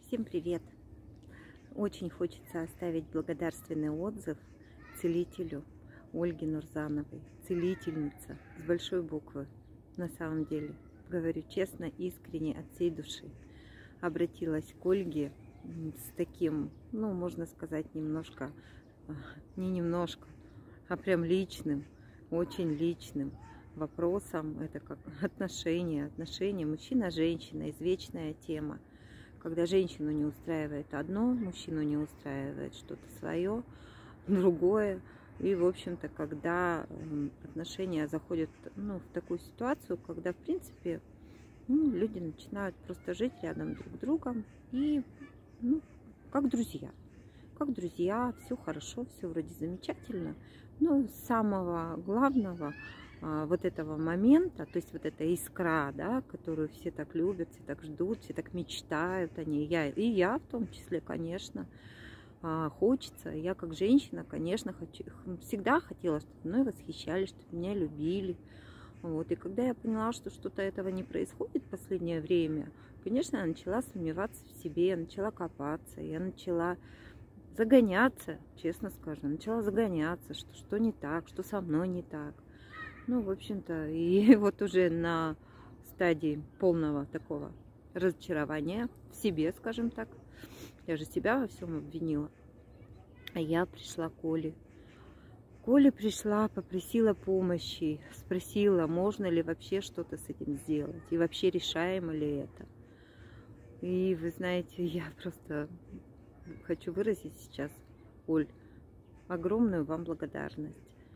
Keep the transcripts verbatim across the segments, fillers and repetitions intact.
Всем привет! Очень хочется оставить благодарственный отзыв целителю Ольге Нурзановой. Целительница с большой буквы. На самом деле, говорю честно, искренне, от всей души. Обратилась к Ольге с таким, ну, можно сказать, немножко, не немножко, а прям личным, очень личным вопросом. Это как отношения, отношения мужчина-женщина, извечная тема. Когда женщину не устраивает одно, мужчину не устраивает что-то свое, другое. И, в общем-то, когда отношения заходят, ну, в такую ситуацию, когда, в принципе, ну, люди начинают просто жить рядом друг с другом и, ну, как друзья. Как друзья, все хорошо, все вроде замечательно. Но с самого главного вот этого момента, то есть вот эта искра, да, которую все так любят, все так ждут, все так мечтают о ней, я, и я в том числе, конечно, хочется. Я как женщина, конечно, хочу, всегда хотела, чтобы мной восхищались, чтобы меня любили. Вот. И когда я поняла, что что-то этого не происходит в последнее время, конечно, я начала сомневаться в себе, я начала копаться, я начала загоняться, честно скажу, начала загоняться, что что не так, что со мной не так. Ну, в общем-то, и вот уже на стадии полного такого разочарования в себе, скажем так, я же себя во всем обвинила, а я пришла к Оле. К Оле пришла, попросила помощи, спросила, можно ли вообще что-то с этим сделать, и вообще решаемо ли это. И вы знаете, я просто хочу выразить сейчас, Оль, огромную вам благодарность.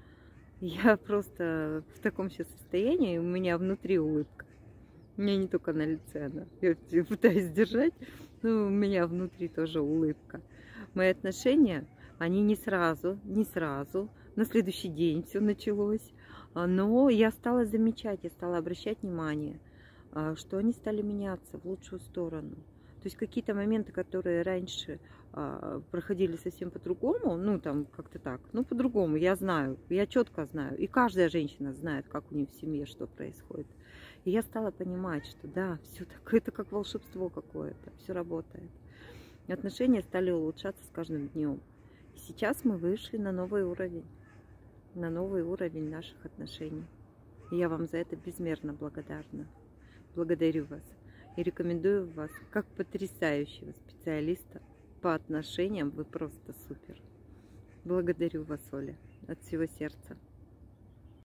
Я просто в таком сейчас состоянии, у меня внутри улыбка. У меня не только на лице она. Я пытаюсь сдержать, но у меня внутри тоже улыбка. Мои отношения, они не сразу, не сразу. На следующий день все началось. Но я стала замечать, я стала обращать внимание, что они стали меняться в лучшую сторону. То есть какие-то моменты, которые раньше а, проходили совсем по-другому, ну там как-то так, ну по-другому, я знаю, я четко знаю, и каждая женщина знает, как у нее в семье что происходит. И я стала понимать, что да, все так, это как волшебство какое-то, все работает. И отношения стали улучшаться с каждым днем. И сейчас мы вышли на новый уровень, на новый уровень наших отношений. И я вам за это безмерно благодарна. Благодарю вас. И рекомендую вас как потрясающего специалиста по отношениям. Вы просто супер. Благодарю вас, Оля, от всего сердца.